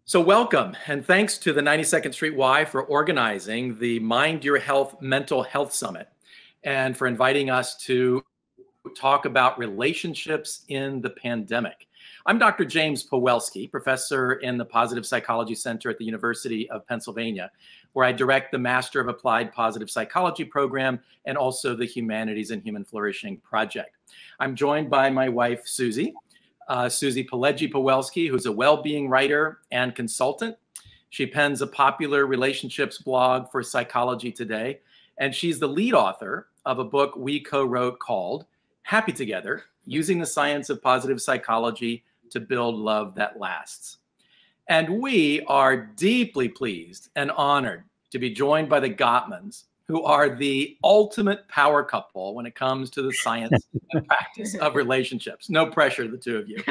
So welcome, and thanks to the 92nd Street Y for organizing the Mind Your Health Mental Health Summit and for inviting us to talk about relationships in the pandemic. I'm Dr. James Pawelski, professor in the Positive Psychology Center at the University of Pennsylvania, where I direct the Master of Applied Positive Psychology program and also the Humanities and Human Flourishing Project. I'm joined by my wife, Susie. Susie Pileggi Pawelski, who's a well-being writer and consultant. She pens a popular relationships blog for Psychology Today, and she's the lead author of a book we co-wrote called Happy Together, Using the Science of Positive Psychology to Build Love That Lasts. And we are deeply pleased and honored to be joined by the Gottmans, who are the ultimate power couple when it comes to the science and practice of relationships. No pressure, the two of you.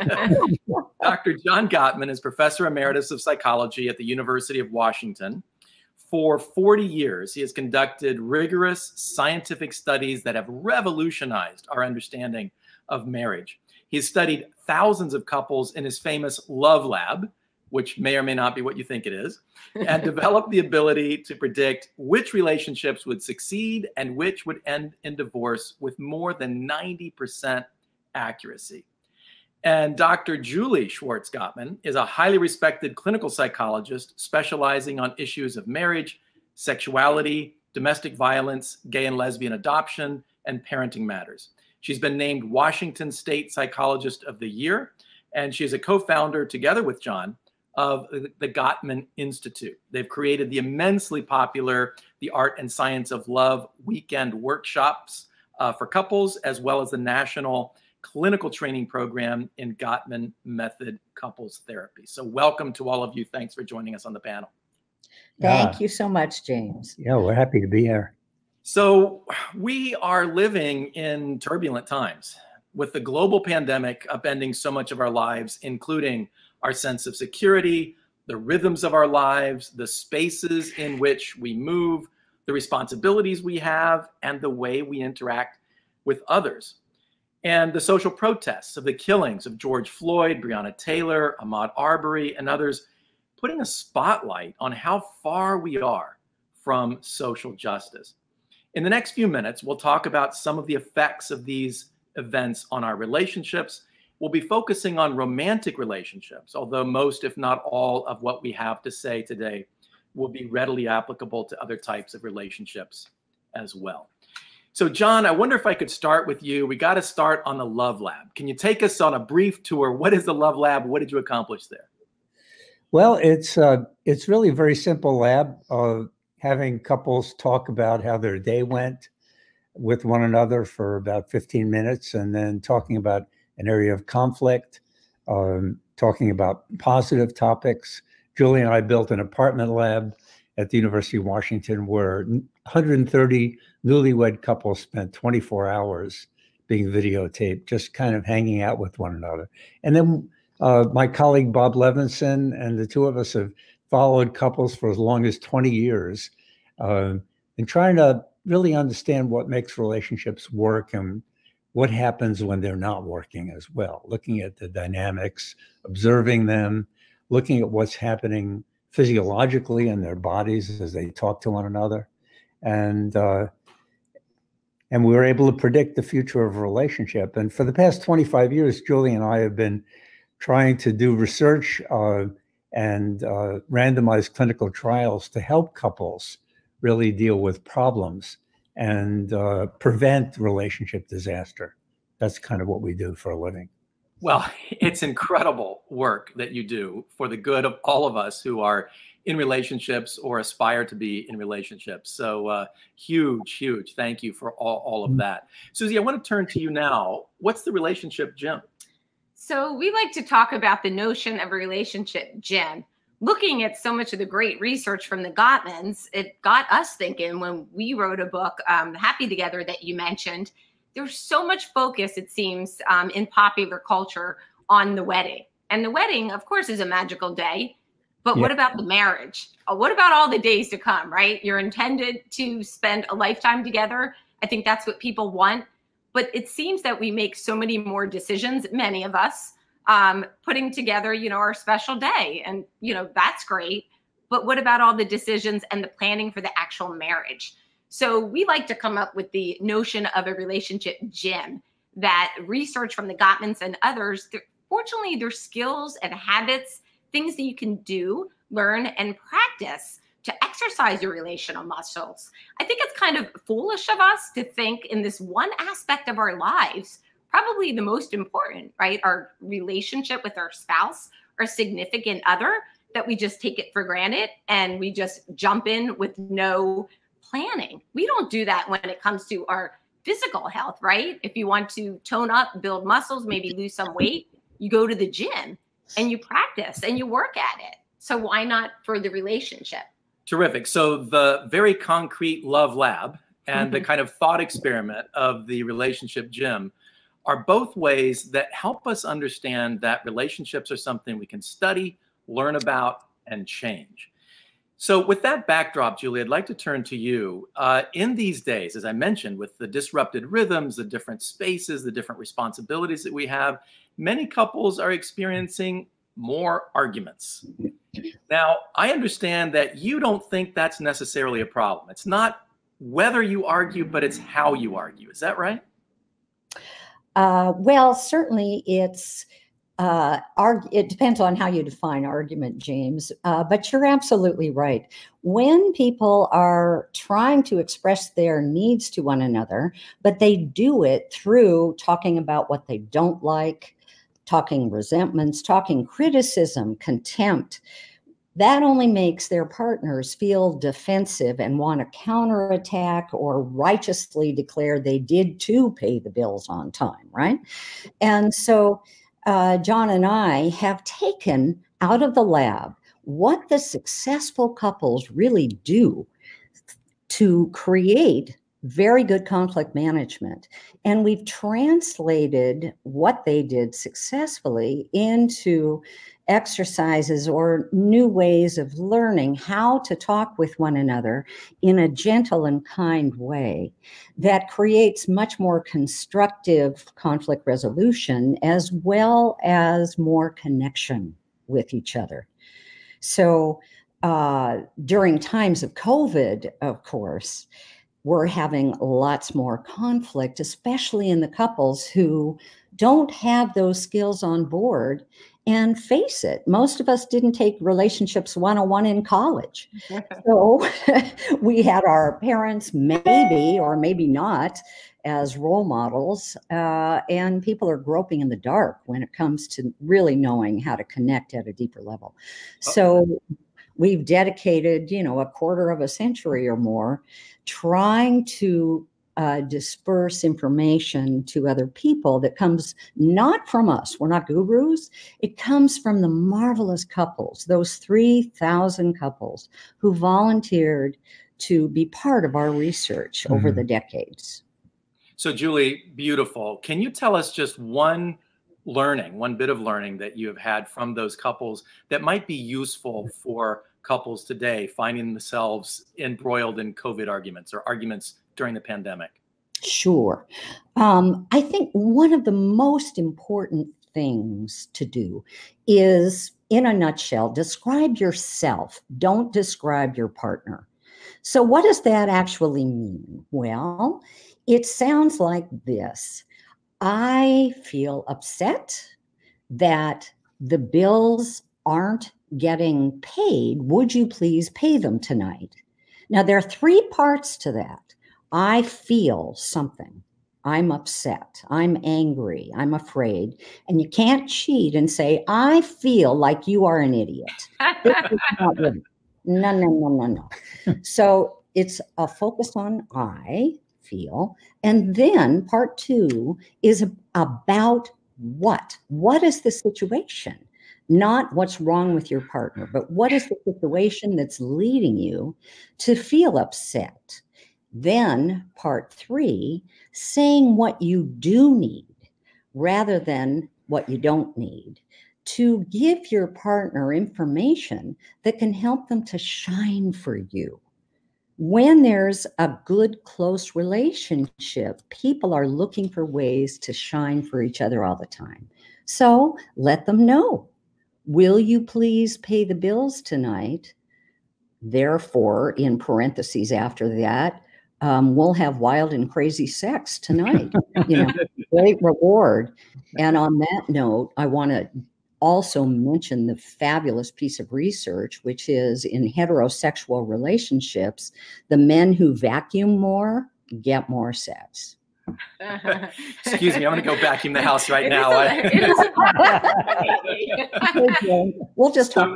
Dr. John Gottman is Professor Emeritus of Psychology at the University of Washington. For 40 years, he has conducted rigorous scientific studies that have revolutionized our understanding of marriage. He's studied thousands of couples in his famous Love Lab, which may or may not be what you think it is, and developed the ability to predict which relationships would succeed and which would end in divorce with more than 90% accuracy. And Dr. Julie Schwartz Gottman is a highly respected clinical psychologist specializing on issues of marriage, sexuality, domestic violence, gay and lesbian adoption, and parenting matters. She's been named Washington State Psychologist of the Year, and she is a co-founder, together with John, of the Gottman Institute. They've created the immensely popular The Art and Science of Love weekend workshops for couples, as well as the national clinical training program in Gottman Method Couples Therapy. So welcome to all of you. Thanks for joining us on the panel. Thank you so much, James. Yeah, we're happy to be here. So we are living in turbulent times with the global pandemic upending so much of our lives, including our sense of security, the rhythms of our lives, the spaces in which we move, the responsibilities we have, and the way we interact with others. And the social protests of the killings of George Floyd, Breonna Taylor, Ahmaud Arbery, and others, putting a spotlight on how far we are from social justice. In the next few minutes, we'll talk about some of the effects of these events on our relationships. We'll be focusing on romantic relationships, although most, if not all, of what we have to say today will be readily applicable to other types of relationships as well. So, John, I wonder if I could start with you. We got to start on the Love Lab. Can you take us on a brief tour? What is the Love Lab? What did you accomplish there? Well, it's really a very simple lab of having couples talk about how their day went with one another for about 15 minutes, and then talking about an area of conflict, talking about positive topics. Julie and I built an apartment lab at the University of Washington where 130 newlywed couples spent 24 hours being videotaped, just kind of hanging out with one another. And then my colleague, Bob Levinson, and the two of us have followed couples for as long as 20 years and trying to really understand what makes relationships work and what happens when they're not working as well, looking at the dynamics, observing them, looking at what's happening physiologically in their bodies as they talk to one another. And we were able to predict the future of a relationship. And for the past 25 years, Julie and I have been trying to do research and randomized clinical trials to help couples really deal with problems and prevent relationship disaster. That's kind of what we do for a living. Well, it's incredible work that you do for the good of all of us who are in relationships or aspire to be in relationships. So huge thank you for all of that. Susie, I want to turn to you now. What's the relationship gym? So we like to talk about the notion of a relationship gym. Looking at so much of the great research from the Gottmans, it got us thinking when we wrote a book, Happy Together, that you mentioned. There's so much focus, it seems, in popular culture on the wedding. And the wedding, of course, is a magical day. But what about the marriage? What about all the days to come, right? You're intended to spend a lifetime together. I think that's what people want. But it seems that we make so many more decisions, many of us, putting together, our special day. And, that's great. But what about all the decisions and the planning for the actual marriage? So we like to come up with the notion of a relationship gym that research from the Gottmans and others, fortunately, there's skills and habits, things that you can do, learn, and practice to exercise your relational muscles. I think it's kind of foolish of us to think in this one aspect of our lives, probably the most important, right? Our relationship with our spouse or significant other, that we just take it for granted and we just jump in with no planning. We don't do that when it comes to our physical health, right? If you want to tone up, build muscles, maybe lose some weight, you go to the gym and you practice and you work at it. So why not for the relationship? Terrific. So the very concrete love lab and the kind of thought experiment of the relationship gym are both ways that help us understand that relationships are something we can study, learn about, and change. So with that backdrop, Julie, I'd like to turn to you. In these days, as I mentioned, with the disrupted rhythms, the different spaces, the different responsibilities that we have, many couples are experiencing more arguments. Now, I understand that you don't think that's necessarily a problem. It's not whether you argue, but it's how you argue. Is that right? Well, certainly it depends on how you define argument, James, but you're absolutely right. When people are trying to express their needs to one another, but they do it through talking about what they don't like, talking resentments, talking criticism, contempt, that only makes their partners feel defensive and want to counterattack or righteously declare they did too pay the bills on time, right? And so John and I have taken out of the lab what the successful couples really do to create very good conflict management. And we've translated what they did successfully into exercises or new ways of learning how to talk with one another in a gentle and kind way that creates much more constructive conflict resolution as well as more connection with each other. So during times of COVID, of course, we're having lots more conflict, especially in the couples who don't have those skills on board. And face it, most of us didn't take relationships 101 in college. So we had our parents maybe or maybe not as role models, and people are groping in the dark when it comes to really knowing how to connect at a deeper level. So we've dedicated, a quarter of a century or more trying to disperse information to other people that comes not from us. We're not gurus. It comes from the marvelous couples, those 3,000 couples who volunteered to be part of our research over the decades. So Julie, beautiful. Can you tell us just one bit of learning that you have had from those couples that might be useful for couples today finding themselves embroiled in COVID arguments or arguments during the pandemic? Sure. I think one of the most important things to do is, in a nutshell, describe yourself. Don't describe your partner. So what does that actually mean? Well, it sounds like this. I feel upset that the bills aren't getting paid. Would you please pay them tonight? Now, there are three parts to that. I feel something. I'm upset. I'm angry. I'm afraid. And you can't cheat and say, I feel like you are an idiot. This is not right. No. So it's a focus on I feel. And then part two is about what? What is the situation? Not what's wrong with your partner, but what is the situation that's leading you to feel upset? Then part three, saying what you do need rather than what you don't need, to give your partner information that can help them to shine for you. When there's a good, close relationship, people are looking for ways to shine for each other all the time. So let them know. Will you please pay the bills tonight? Therefore, in parentheses after that, we'll have wild and crazy sex tonight. Great reward. And on that note, I want to also mention the fabulous piece of research, which is in heterosexual relationships, the men who vacuum more get more sex. Excuse me, I'm going to go vacuum the house right now. We'll just talk.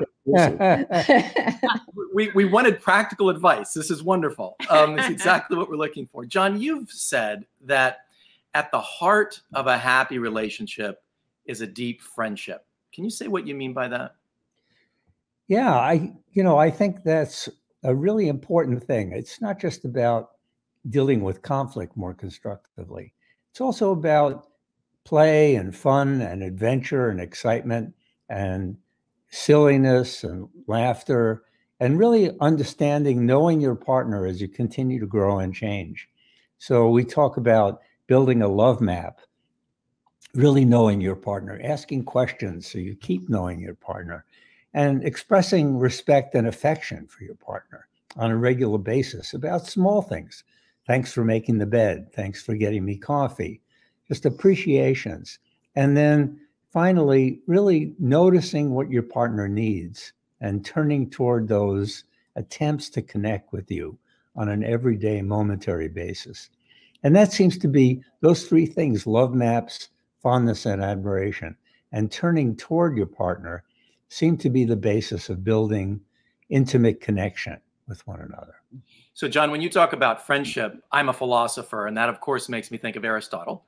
We wanted practical advice. This is wonderful. It's exactly what we're looking for. John, you've said that at the heart of a happy relationship is a deep friendship. Can you say what you mean by that? Yeah, I think that's a really important thing. It's not just about dealing with conflict more constructively. It's also about play and fun and adventure and excitement and silliness and laughter, and really understanding, knowing your partner as you continue to grow and change. So we talk about building a love map, really knowing your partner, asking questions so you keep knowing your partner, and expressing respect and affection for your partner on a regular basis about small things. Thanks for making the bed. Thanks for getting me coffee. Just appreciations. And then finally, really noticing what your partner needs and turning toward those attempts to connect with you on an everyday, momentary basis. And that seems to be those three things: love maps, fondness, and admiration. And turning toward your partner seem to be the basis of building intimate connection with one another. So, John, when you talk about friendship, I'm a philosopher, and that, of course, makes me think of Aristotle.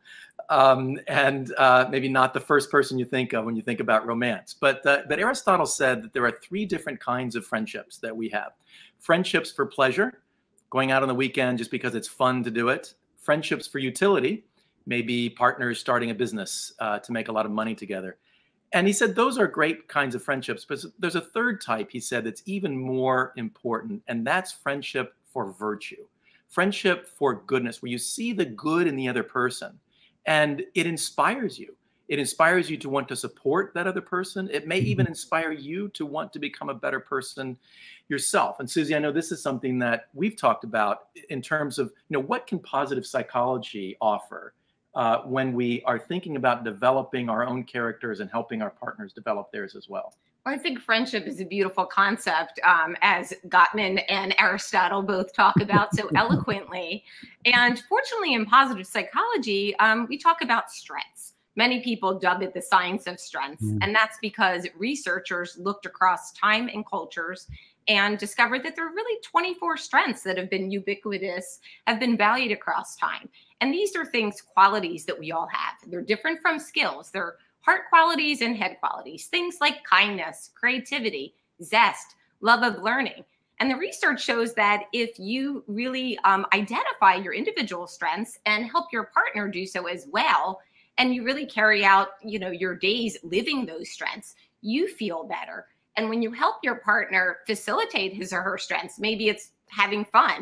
And maybe not the first person you think of when you think about romance. But Aristotle said that there are three different kinds of friendships that we have. Friendships for pleasure, going out on the weekend just because it's fun to do it. Friendships for utility, maybe partners starting a business to make a lot of money together. And he said those are great kinds of friendships. But there's a third type, he said, that's even more important, and that's friendship for virtue, friendship for goodness, where you see the good in the other person and it inspires you. It inspires you to want to support that other person. It may even inspire you to want to become a better person yourself. And Susie, I know this is something that we've talked about in terms of, what can positive psychology offer when we are thinking about developing our own characters and helping our partners develop theirs as well. I think friendship is a beautiful concept, as Gottman and Aristotle both talk about so eloquently. And fortunately, in positive psychology, we talk about strengths. Many people dub it the science of strengths. And that's because researchers looked across time and cultures and discovered that there are really 24 strengths that have been ubiquitous, have been valued across time. And these are things, qualities that we all have. They're different from skills. They're heart qualities and head qualities, things like kindness, creativity, zest, love of learning. And the research shows that if you really identify your individual strengths and help your partner do so as well, and you really carry out, your days living those strengths, you feel better. And when you help your partner facilitate his or her strengths, maybe it's having fun.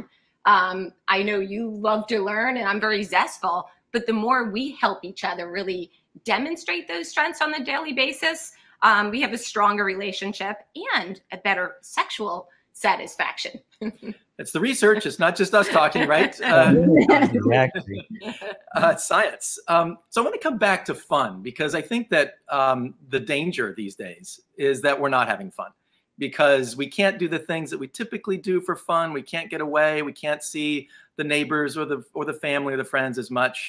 I know you love to learn and I'm very zestful, but the more we help each other really demonstrate those strengths on a daily basis, we have a stronger relationship and a better sexual satisfaction. It's the research. It's not just us talking, right? Exactly. It's science. So I want to come back to fun, because I think that the danger these days is that we're not having fun, because we can't do the things that we typically do for fun. We can't get away. We can't see the neighbors or the family or the friends as much.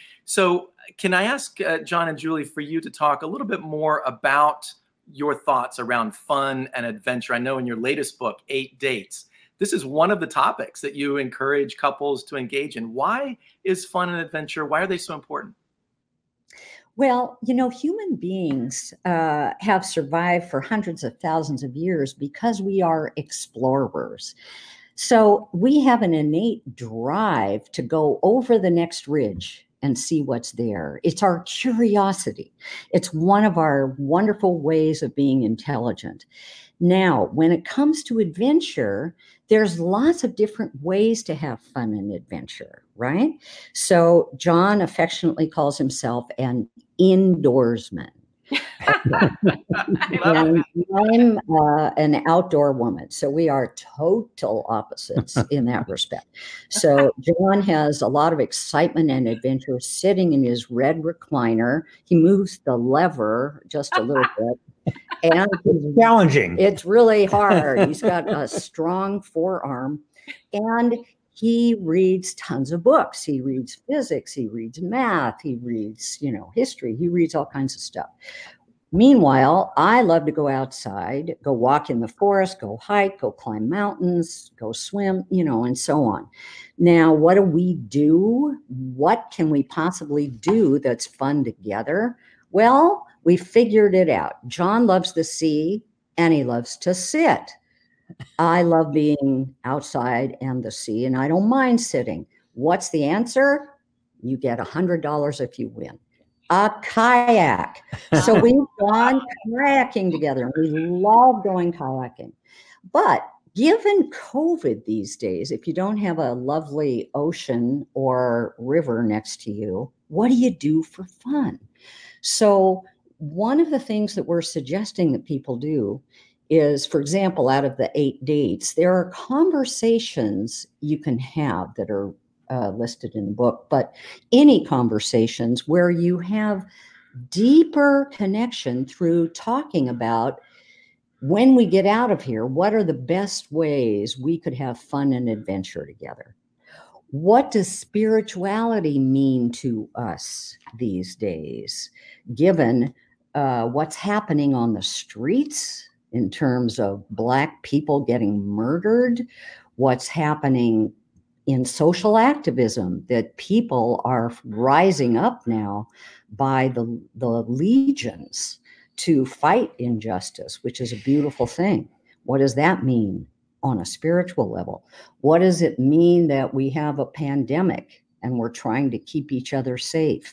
So can I ask John and Julie for you to talk a little bit more about your thoughts around fun and adventure? I know in your latest book, 8 Dates, this is one of the topics that you encourage couples to engage in. Why is fun and adventure, why are they so important? Well, human beings have survived for hundreds of thousands of years because we are explorers. So we have an innate drive to go over the next ridge and see what's there. It's our curiosity. It's one of our wonderful ways of being intelligent. Now, when it comes to adventure, there's lots of different ways to have fun and adventure, right? So John affectionately calls himself an indoorsman. And I'm an outdoor woman, so we are total opposites in that respect. So John has a lot of excitement and adventure sitting in his red recliner. He moves the lever just a little bit. And Challenging. it's really hard. He's got a strong forearm, and he reads tons of books. He reads physics, he reads math, he reads, history, he reads all kinds of stuff. Meanwhile, I love to go outside, go walk in the forest, go hike, go climb mountains, go swim, and so on. Now, what do we do? What can we possibly do that's fun together? Well, we figured it out. John loves the sea and he loves to sit. I love being outside and the sea, and I don't mind sitting. What's the answer? You get $100 if you win. A kayak. So we've gone kayaking together. We love going kayaking. But given COVID these days, if you don't have a lovely ocean or river next to you, what do you do for fun? So one of the things that we're suggesting that people do is, for example, out of the 8 dates, there are conversations you can have that are listed in the book, but any conversations where you have deeper connection through talking about, when we get out of here, what are the best ways we could have fun and adventure together? What does spirituality mean to us these days, given what's happening on the streets in terms of Black people getting murdered, what's happening in social activism, that people are rising up now by the legions to fight injustice, which is a beautiful thing. What does that mean on a spiritual level? What does it mean that we have a pandemic and we're trying to keep each other safe?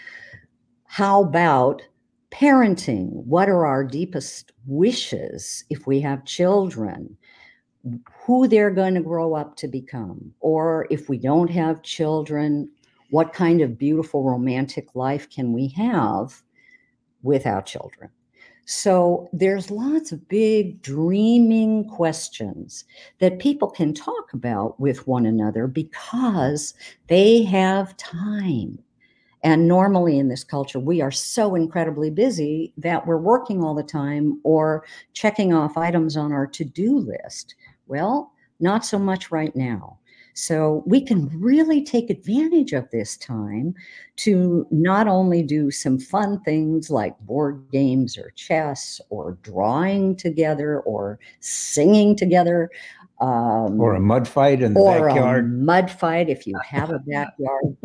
How about parenting? What are our deepest wishes if we have children? Who they're going to grow up to become? Or if we don't have children, what kind of beautiful romantic life can we have without children? So there's lots of big dreaming questions that people can talk about with one another because they have time. And normally in this culture, we are so incredibly busy that we're working all the time or checking off items on our to-do list. Well, not so much right now. So we can really take advantage of this time to not only do some fun things like board games or chess or drawing together or singing together. Or a mud fight in the backyard. Or a mud fight if you have a backyard.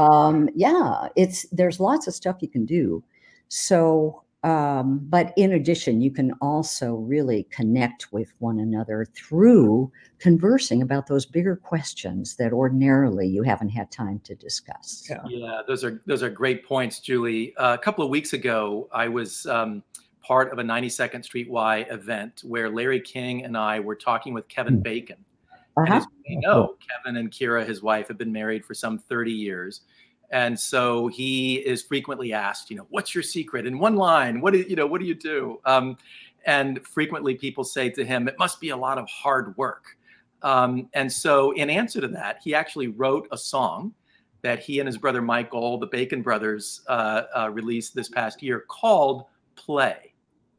There's lots of stuff you can do. So, but in addition, you can also really connect with one another through conversing about those bigger questions that ordinarily you haven't had time to discuss. Yeah, those are great points, Julie. A couple of weeks ago, I was part of a 92nd Street Y event where Larry King and I were talking with Kevin Bacon. And as we know, Kevin and Kira, his wife, have been married for some 30 years. And so he is frequently asked, what's your secret? In one line, what do you do? And frequently people say to him, it must be a lot of hard work. And so in answer to that, he actually wrote a song that he and his brother Michael, the Bacon brothers, released this past year called Play.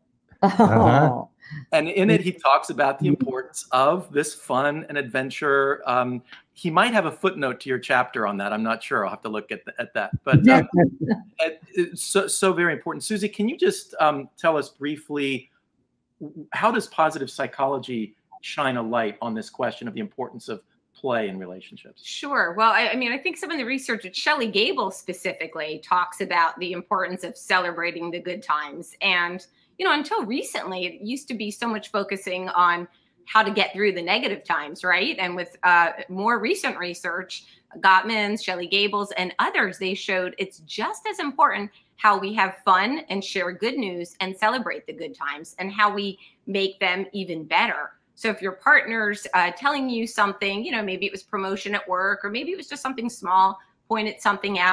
And in it, he talks about the importance of this fun and adventure. He might have a footnote to your chapter on that. I'm not sure. I'll have to look at that. But it's so very important. Susie, can you just tell us briefly, how does positive psychology shine a light on this question of the importance of play in relationships? Sure. Well, I think some of the research at Shelley Gable specifically talks about the importance of celebrating the good times. And until recently, it used to be so much focusing on how to get through the negative times, right? And with more recent research, Gottman's, Shelley Gable's, and others, they showed it's just as important how we have fun and share good news and celebrate the good times and how we make them even better. So if your partner's telling you something, maybe it was promotion at work or maybe it was just something small, pointed something out,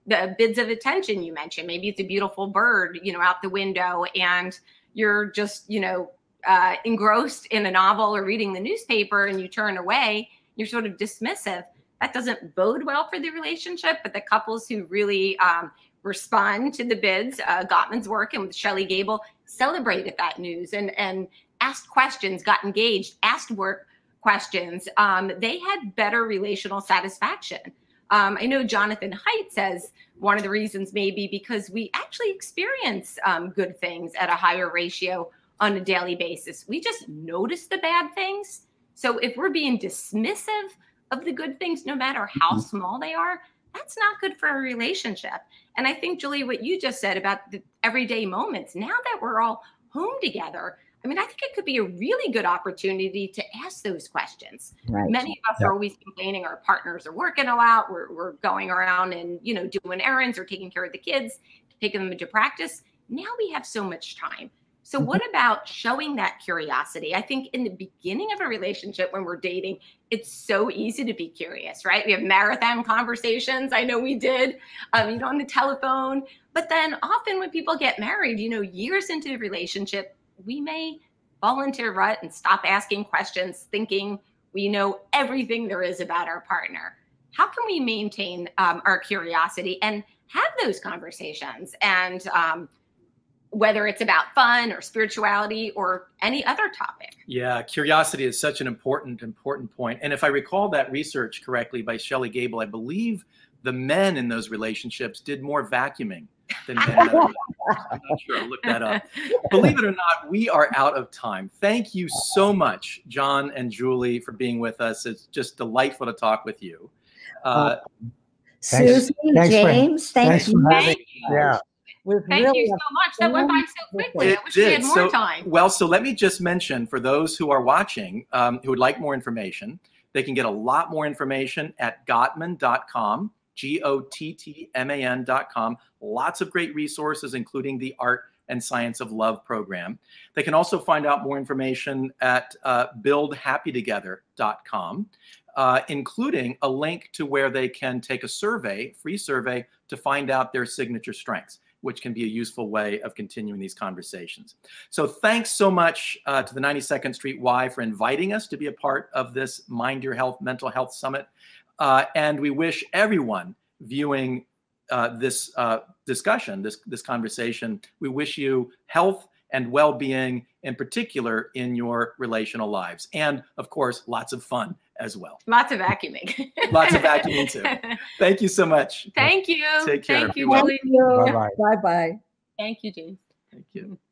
the bids of attention you mentioned. Maybe it's a beautiful bird, out the window, and you're just, engrossed in a novel or reading the newspaper, and you turn away. You're sort of dismissive. That doesn't bode well for the relationship. But the couples who really respond to the bids, Gottman's work, and with Shelley Gable, celebrated that news and asked questions, got engaged, asked work questions. They had better relational satisfaction. I know Jonathan Haidt says one of the reasons may be because we actually experience good things at a higher ratio on a daily basis. We just notice the bad things. So if we're being dismissive of the good things, no matter how small they are, that's not good for a relationship. And I think, Julie, what you just said about the everyday moments, now that we're all home together, I mean, I think it could be a really good opportunity to ask those questions. Right. Many of us are always complaining our partners are working a lot. We're going around and, doing errands or taking care of the kids, taking them into practice. Now we have so much time. So what about showing that curiosity? I think in the beginning of a relationship, when we're dating, it's so easy to be curious, right? We have marathon conversations. I know we did, on the telephone. But then often when people get married, years into the relationship, we may fall into a rut and stop asking questions, thinking we know everything there is about our partner. How can we maintain our curiosity and have those conversations? And whether it's about fun or spirituality or any other topic. Yeah, curiosity is such an important point. And if I recall that research correctly by Shelley Gable, I believe the men in those relationships did more vacuuming than men. I'm not sure. I'll look that up. Believe it or not, we are out of time. Thank you so much, John and Julie, for being with us. It's just delightful to talk with you. Susie, James, thank you. Thank you. Yeah. Thank you so much. That went by so quickly. I wish we had more time. Well, so let me just mention for those who are watching who would like more information, they can get a lot more information at Gottman.com, Gottman.com. Lots of great resources, including the Art and Science of Love program. They can also find out more information at buildhappytogether.com, including a link to where they can take a survey, free survey, to find out their signature strengths, which can be a useful way of continuing these conversations. So thanks so much to the 92nd Street Y for inviting us to be a part of this Mind Your Health Mental Health Summit. And we wish everyone viewing this discussion, this conversation, we wish you health and well-being, in particular in your relational lives. And of course, lots of fun as well. Lots of vacuuming. Lots of vacuuming too. Thank you so much. Thank you. Take care. Thank you, Julie. Bye-bye. Bye-bye. Thank you, James. Thank you.